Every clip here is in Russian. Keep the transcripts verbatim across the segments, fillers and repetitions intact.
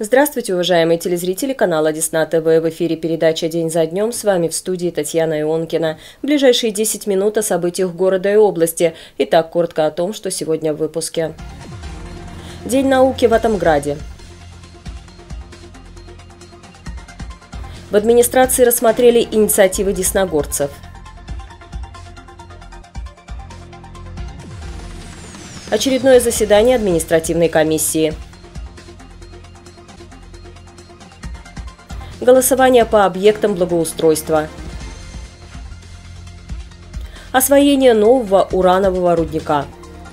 Здравствуйте, уважаемые телезрители канала Десна ТВ. В эфире передача «День за днем». С вами в студии Татьяна Ионкина. В ближайшие десять минут о событиях города и области. Итак, коротко о том, что сегодня в выпуске. День науки в Атомграде. В администрации рассмотрели инициативы десногорцев. Очередное заседание административной комиссии. Голосование по объектам благоустройства. Освоение нового уранового рудника.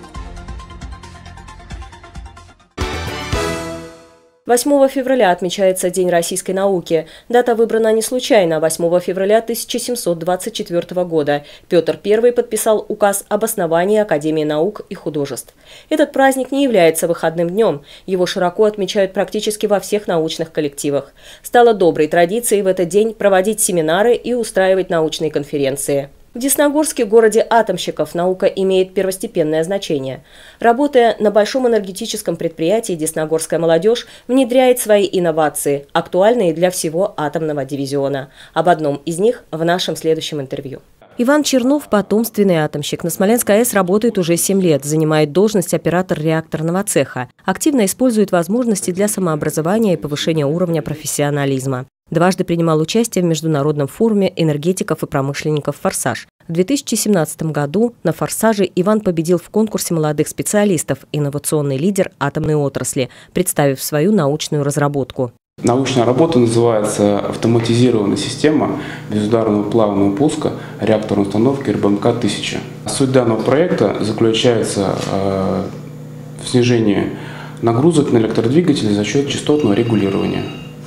восьмого февраля отмечается День российской науки. Дата выбрана не случайно. восьмого февраля тысяча семьсот двадцать четвёртого года Петр Первый подписал указ об основании Академии наук и художеств. Этот праздник не является выходным днем. Его широко отмечают практически во всех научных коллективах. Стало доброй традицией в этот день проводить семинары и устраивать научные конференции. В Десногорске, городе атомщиков, наука имеет первостепенное значение. Работая на большом энергетическом предприятии, десногорская молодежь внедряет свои инновации, актуальные для всего атомного дивизиона. Об одном из них в нашем следующем интервью. Иван Чернов – потомственный атомщик. На Смоленской АЭС работает уже семь лет, занимает должность оператор реакторного цеха. Активно использует возможности для самообразования и повышения уровня профессионализма. Дважды принимал участие в международном форуме энергетиков и промышленников «Форсаж». В две тысячи семнадцатом году на «Форсаже» Иван победил в конкурсе молодых специалистов «Инновационный лидер атомной отрасли», представив свою научную разработку. Научная работа называется «Автоматизированная система безударного плавного пуска реакторной установки эр бэ эм ка тысяча». Суть данного проекта заключается в снижении нагрузок на электродвигатели за счет частотного регулирования.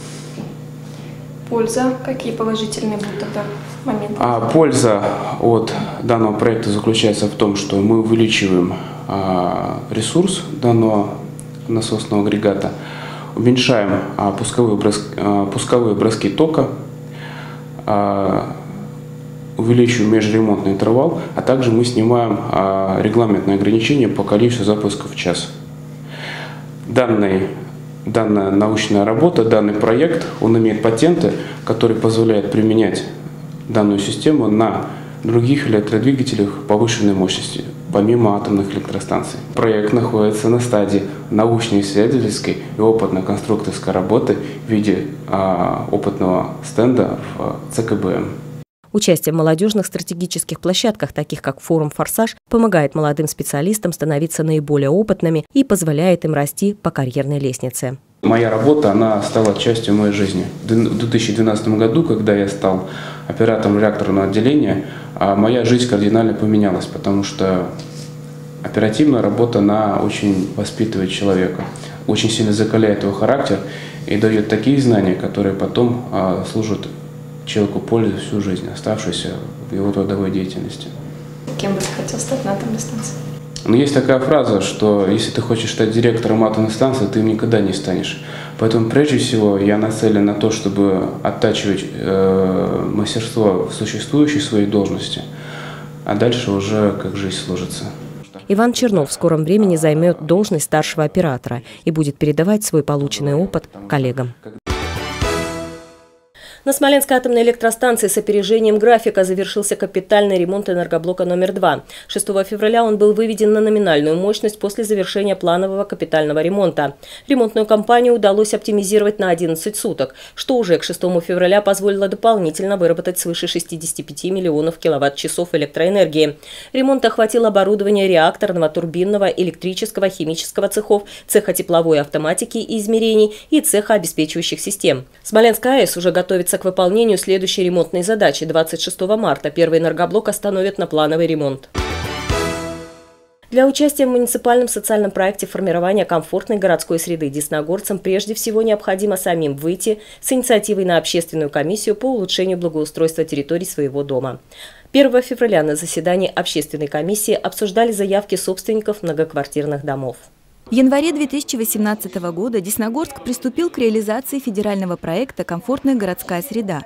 Польза. Какие положительные будут тогда моменты? А польза от данного проекта заключается в том, что мы увеличиваем а, ресурс данного насосного агрегата, уменьшаем а, пусковые, броск, а, пусковые броски тока, а, увеличиваем межремонтный интервал, а также мы снимаем а, регламентное ограничение по количеству запусков в час. Данный Данная научная работа, данный проект, он имеет патенты, которые позволяют применять данную систему на других электродвигателях повышенной мощности, помимо атомных электростанций. Проект находится на стадии научно-исследовательской и опытно-конструкторской работы в виде а, опытного стенда в цэ ка бэ эм. Участие в молодежных стратегических площадках, таких как форум «Форсаж», помогает молодым специалистам становиться наиболее опытными и позволяет им расти по карьерной лестнице. Моя работа, она стала частью моей жизни. В две тысячи двенадцатом году, когда я стал оператором реакторного отделения, моя жизнь кардинально поменялась, потому что оперативная работа, она очень воспитывает человека, очень сильно закаляет его характер и дает такие знания, которые потом служат человеку пользу всю жизнь, оставшуюся в его трудовой деятельности. Кем бы ты хотел стать на атомной станции? Но есть такая фраза, что если ты хочешь стать директором атомной станции, ты им никогда не станешь. Поэтому прежде всего я нацелен на то, чтобы оттачивать э, мастерство в существующей своей должности, а дальше уже как жизнь сложится. Иван Чернов в скором времени займет должность старшего оператора и будет передавать свой полученный опыт коллегам. На Смоленской атомной электростанции с опережением графика завершился капитальный ремонт энергоблока номер два. шестого февраля он был выведен на номинальную мощность после завершения планового капитального ремонта. Ремонтную кампанию удалось оптимизировать на одиннадцать суток, что уже к шестому февраля позволило дополнительно выработать свыше шестидесяти пяти миллионов киловатт-часов электроэнергии. Ремонт охватил оборудование реакторного, турбинного, электрического, химического цехов, цеха тепловой автоматики и измерений и цеха обеспечивающих систем. Смоленская АЭС уже готовится к выполнению следующей ремонтной задачи. двадцать шестого марта первый энергоблок остановят на плановый ремонт. Для участия в муниципальном социальном проекте формирования комфортной городской среды десногорцам прежде всего необходимо самим выйти с инициативой на общественную комиссию по улучшению благоустройства территорий своего дома. первого февраля на заседании общественной комиссии обсуждали заявки собственников многоквартирных домов. В январе две тысячи восемнадцатого года Десногорск приступил к реализации федерального проекта «Комфортная городская среда».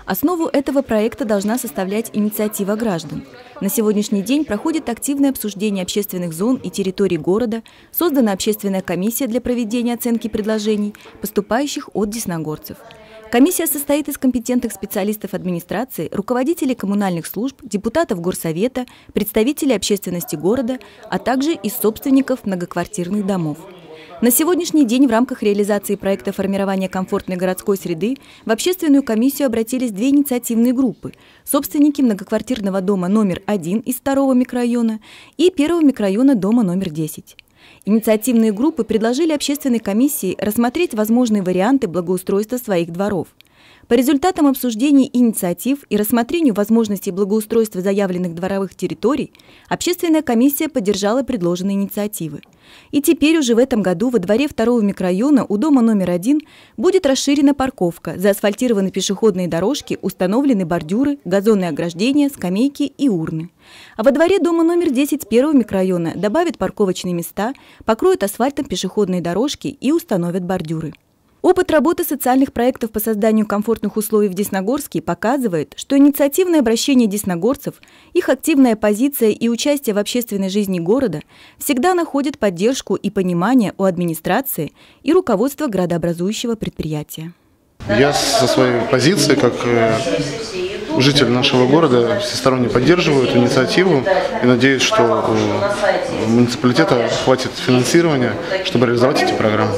Основу этого проекта должна составлять инициатива граждан. На сегодняшний день проходит активное обсуждение общественных зон и территорий города, создана общественная комиссия для проведения оценки предложений, поступающих от десногорцев. Комиссия состоит из компетентных специалистов администрации, руководителей коммунальных служб, депутатов горсовета, представителей общественности города, а также из собственников многоквартирных домов. На сегодняшний день в рамках реализации проекта формирования комфортной городской среды в общественную комиссию обратились две инициативные группы – собственники многоквартирного дома номер один из второго микрорайона и первого микрорайона дома номер десять. Инициативные группы предложили общественной комиссии рассмотреть возможные варианты благоустройства своих дворов. По результатам обсуждений инициатив и рассмотрению возможностей благоустройства заявленных дворовых территорий, общественная комиссия поддержала предложенные инициативы. И теперь уже в этом году во дворе второго микрорайона у дома номер один будет расширена парковка, заасфальтированы пешеходные дорожки, установлены бордюры, газонные ограждения, скамейки и урны. А во дворе дома номер десять первого микрорайона добавят парковочные места, покроют асфальтом пешеходные дорожки и установят бордюры. Опыт работы социальных проектов по созданию комфортных условий в Десногорске показывает, что инициативное обращение десногорцев, их активная позиция и участие в общественной жизни города всегда находят поддержку и понимание у администрации и руководства градообразующего предприятия. Я со своей позиции, как житель нашего города, всесторонне поддерживаю эту инициативу и надеюсь, что у муниципалитета хватит финансирования, чтобы реализовать эти программы.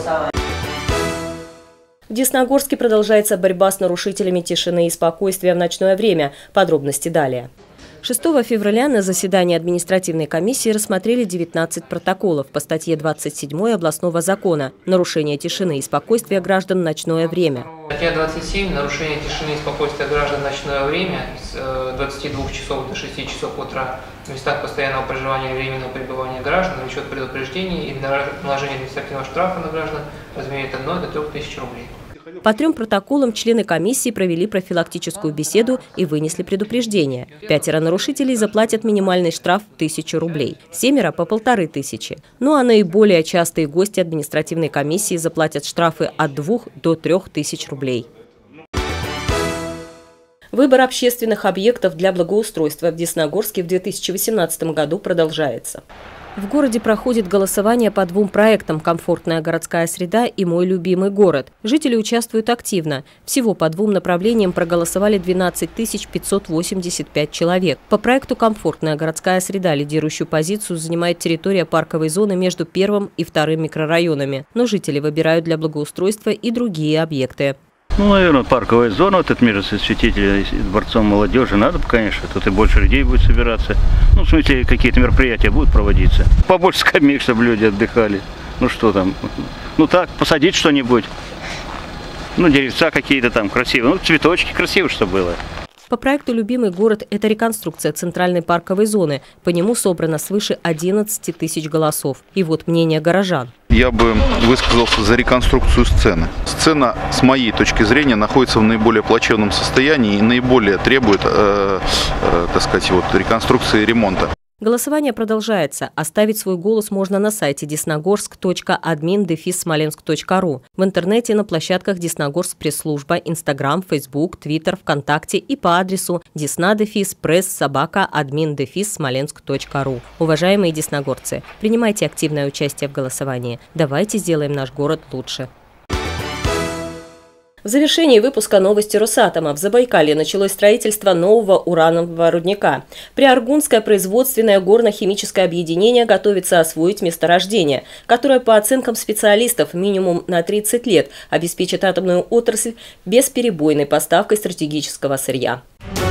В Десногорске продолжается борьба с нарушителями тишины и спокойствия в ночное время. Подробности далее. шестого февраля на заседании административной комиссии рассмотрели девятнадцать протоколов по статье двадцать семь областного закона «Нарушение тишины и спокойствия граждан в ночное время». Статья двадцать семь «Нарушение тишины и спокойствия граждан в ночное время» с двадцати двух часов до шести часов утра в местах постоянного проживания и временного пребывания граждан влечет предупреждение и наложение административного штрафа на граждан в размере от одной до трёх тысяч рублей. По трем протоколам члены комиссии провели профилактическую беседу и вынесли предупреждение. Пятеро нарушителей заплатят минимальный штраф в тысячу рублей, семеро – по полторы тысячи. Ну а наиболее частые гости административной комиссии заплатят штрафы от двух до трех тысяч рублей. Выбор общественных объектов для благоустройства в Десногорске в две тысячи восемнадцатом году продолжается. В городе проходит голосование по двум проектам «Комфортная городская среда» и «Мой любимый город». Жители участвуют активно. Всего по двум направлениям проголосовали двенадцать тысяч пятьсот восемьдесят пять человек. По проекту «Комфортная городская среда» лидирующую позицию занимает территория парковой зоны между первым и вторым микрорайонами. Но жители выбирают для благоустройства и другие объекты. Ну, наверное, парковая зона, вот это между Светителя и Дворцом молодежи, надо, конечно, тут и больше людей будет собираться. Ну, в смысле, какие-то мероприятия будут проводиться. Побольше скамеек, чтобы люди отдыхали. Ну, что там, ну так, посадить что-нибудь. Ну, деревца какие-то там красивые, ну, цветочки красивые, чтобы было. По проекту «Любимый город» – это реконструкция центральной парковой зоны. По нему собрано свыше одиннадцати тысяч голосов. И вот мнение горожан. Я бы высказался за реконструкцию сцены. Сцена, с моей точки зрения, находится в наиболее плачевном состоянии и наиболее требует, э, э, так сказать, вот, реконструкции и ремонта. Голосование продолжается. Оставить свой голос можно на сайте десногорск точка админ дефис смоленск точка ру, в интернете на площадках Десногорск пресс-служба, Инстаграм, Фейсбук, Твиттер, ВКонтакте и по адресу десна дефис пресс собака админ дефис смоленск точка ру. Уважаемые десногорцы, принимайте активное участие в голосовании. Давайте сделаем наш город лучше. В завершении выпуска новости Росатома. В Забайкалье началось строительство нового уранового рудника. Приаргунское производственное горно-химическое объединение готовится освоить месторождение, которое, по оценкам специалистов, минимум на тридцать лет обеспечит атомную отрасль бесперебойной поставкой стратегического сырья.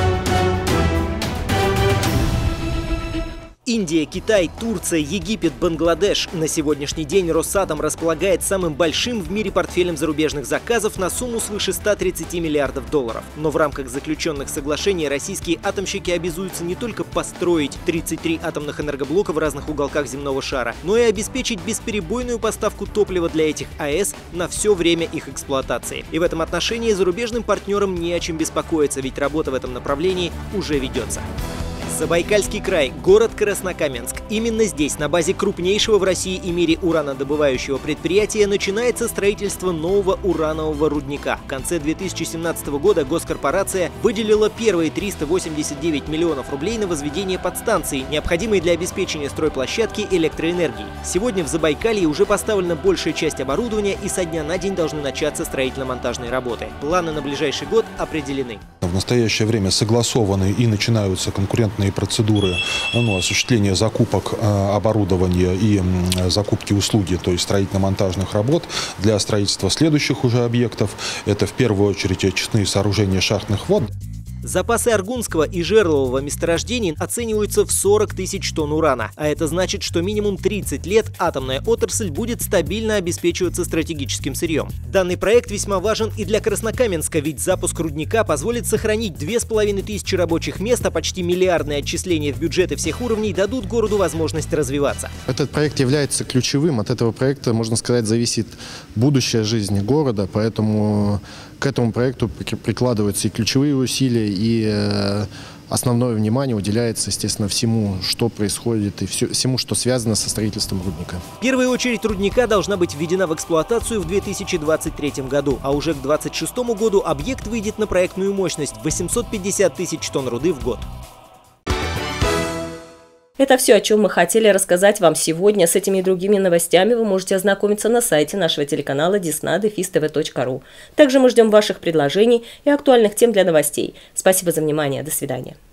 Индия, Китай, Турция, Египет, Бангладеш. На сегодняшний день Росатом располагает самым большим в мире портфелем зарубежных заказов на сумму свыше ста тридцати миллиардов долларов. Но в рамках заключенных соглашений российские атомщики обязуются не только построить тридцать три атомных энергоблока в разных уголках земного шара, но и обеспечить бесперебойную поставку топлива для этих АЭС на все время их эксплуатации. И в этом отношении зарубежным партнерам не о чем беспокоиться, ведь работа в этом направлении уже ведется. Забайкальский край, город Краснокаменск. Именно здесь, на базе крупнейшего в России и мире уранодобывающего предприятия, начинается строительство нового уранового рудника. В конце две тысячи семнадцатого года госкорпорация выделила первые триста восемьдесят девять миллионов рублей на возведение подстанции, необходимые для обеспечения стройплощадки электроэнергией. Сегодня в Забайкалье уже поставлена большая часть оборудования, и со дня на день должны начаться строительно-монтажные работы. Планы на ближайший год определены. В настоящее время согласованы и начинаются конкурентные процедуры ну, осуществления закупок э, оборудования и э, закупки услуги, то есть строительно-монтажных работ для строительства следующих уже объектов. Это в первую очередь очистные сооружения шахтных вод. Запасы аргунского и жерлового месторождений оцениваются в сорок тысяч тонн урана. А это значит, что минимум тридцать лет атомная отрасль будет стабильно обеспечиваться стратегическим сырьем. Данный проект весьма важен и для Краснокаменска, ведь запуск рудника позволит сохранить две с половиной тысячи рабочих мест, а почти миллиардные отчисления в бюджеты всех уровней дадут городу возможность развиваться. Этот проект является ключевым. От этого проекта, можно сказать, зависит будущая жизнь города, поэтому к этому проекту прикладываются и ключевые усилия, и основное внимание уделяется, естественно, всему, что происходит, и всему, что связано со строительством рудника. В первую очередь рудника должна быть введена в эксплуатацию в две тысячи двадцать третьем году, а уже к две тысячи двадцать шестому году объект выйдет на проектную мощность восемьсот пятьдесят тысяч тонн руды в год. Это все, о чем мы хотели рассказать вам сегодня. С этими и другими новостями вы можете ознакомиться на сайте нашего телеканала десна дефис тв точка ру. Также мы ждем ваших предложений и актуальных тем для новостей. Спасибо за внимание. До свидания.